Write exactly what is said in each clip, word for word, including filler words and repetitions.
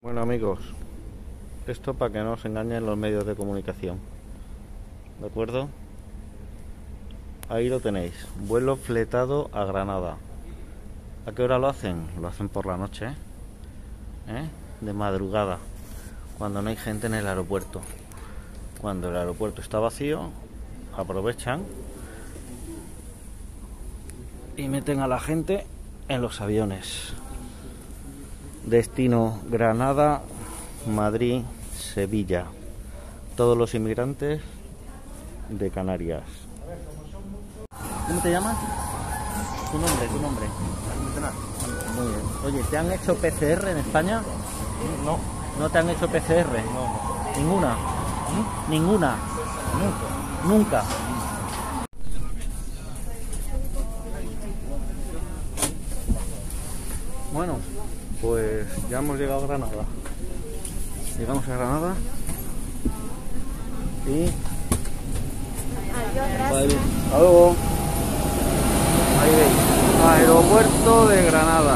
Bueno amigos, esto para que no os engañen los medios de comunicación, ¿de acuerdo? Ahí lo tenéis, vuelo fletado a Granada. ¿A qué hora lo hacen? Lo hacen por la noche, ¿eh? ¿Eh? De madrugada, cuando no hay gente en el aeropuerto. Cuando el aeropuerto está vacío, aprovechan y meten a la gente en los aviones. Destino Granada, Madrid, Sevilla. Todos los inmigrantes de Canarias. ¿Cómo te llamas? Tu nombre, tu nombre. Muy bien. Oye, ¿te han hecho P C R en España? No. ¿No te han hecho P C R? No, no. ¿Ninguna? ¿Mm? ¿Ninguna? Nunca. Nunca. Bueno, pues ya hemos llegado a Granada. Llegamos a Granada y Adiós, hasta luego. Ahí veis, aeropuerto de Granada.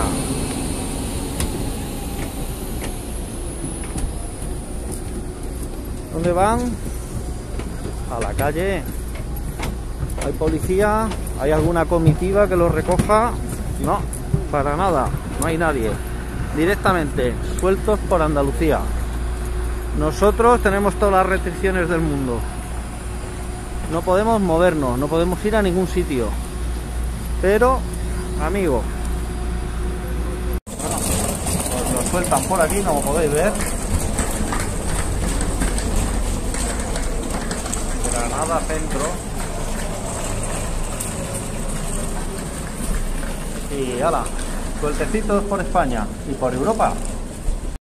¿Dónde van? A la calle. ¿Hay policía? ¿Hay alguna comitiva que los recoja? No, para nada, no hay nadie. Directamente, sueltos por Andalucía. Nosotros tenemos todas las restricciones del mundo. No podemos movernos, no podemos ir a ningún sitio. Pero, amigos, bueno, pues nos sueltan por aquí, como podéis ver. Granada centro. Y ala, sueltecitos por España y por Europa.